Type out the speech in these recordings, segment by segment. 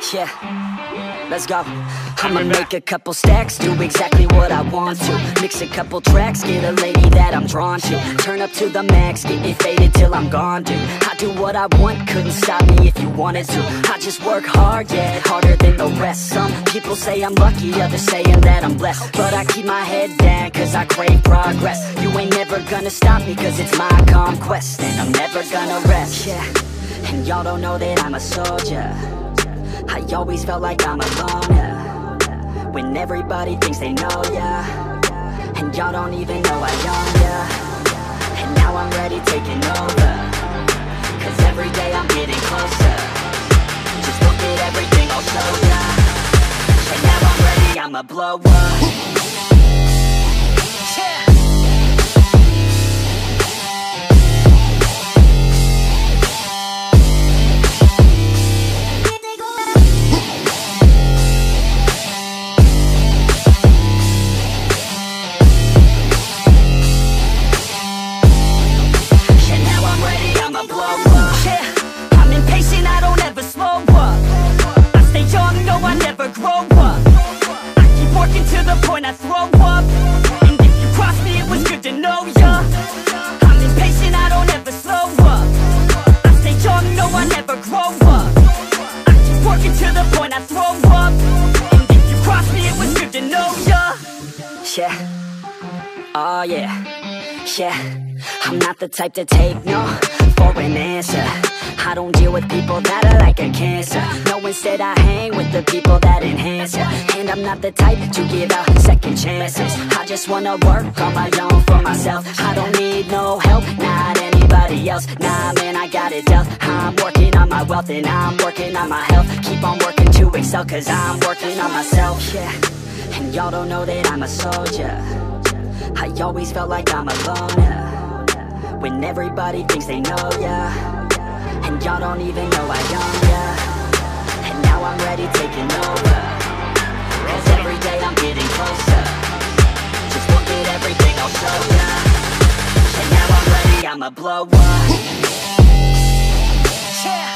Yeah, let's go. I'ma make a couple stacks, do exactly what I want to. Mix a couple tracks, get a lady that I'm drawn to. Turn up to the max, get it faded till I'm gone, dude. I do what I want, couldn't stop me if you wanted to. I just work hard, yeah, harder than the rest. Some people say I'm lucky, others saying that I'm blessed. But I keep my head down, cause I crave progress. You ain't never gonna stop me, cause it's my conquest. And I'm never gonna rest, yeah. And y'all don't know that I'm a soldier. I always felt like I'm a loner when everybody thinks they know ya, and y'all don't even know I own ya. And now I'm ready taking over, cause every day I'm getting closer. Just look at everything I'll show ya. And now I'm ready, I'ma blow up. I throw up, and if you cross me, it was good to know ya. I'm impatient, I don't ever slow up. I stay young, no, I never grow up. I keep working to the point I throw up, and if you cross me, it was good to know ya. Yeah, oh yeah, yeah. I'm not the type to take no for an answer. I don't deal with people that are like a cancer. No, instead I hang with the people that enhance ya. And I'm not the type to give out second chances. I just wanna work on my own for myself. I don't need no help, not anybody else. Nah, man, I got it dealt. I'm working on my wealth and I'm working on my health. Keep on working to excel, cause I'm working on myself. Yeah, and y'all don't know that I'm a soldier. I always felt like I'm a loner when everybody thinks they know ya, and y'all don't even know I own ya. And now I'm ready taking over, cause every day I'm getting closer. Just look at everything I'll show ya. And now I'm ready, I'ma blow up. Yeah.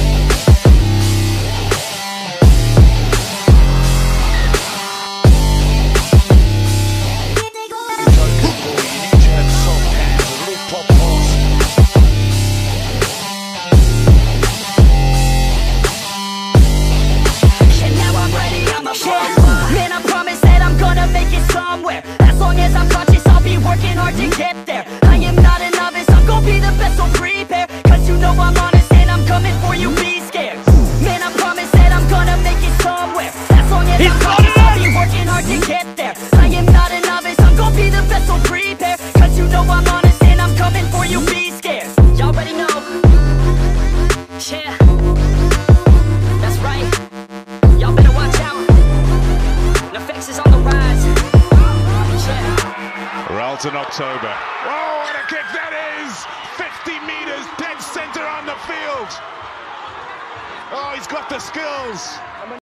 Man, I promise that I'm gonna make it somewhere. As long as I'm conscious, I'll be working hard to get there. I am not a novice, I'm gonna be the best, so prepare. Cause you know I'm honest and I'm coming for you, be scared. Man, I promise that I'm gonna make it somewhere. As long as I'm conscious, I'll be working hard to get there. I am not a novice, I'm gonna be the best, so prepare. Cause you know I'm honest and I'm coming for you, be scared. Y'all already know. Yeah, that's right. Y'all better watch out. Is on the rise. Yeah. Ralton October. Oh, what a kick that is! 50 meters, dead center on the field. Oh, he's got the skills.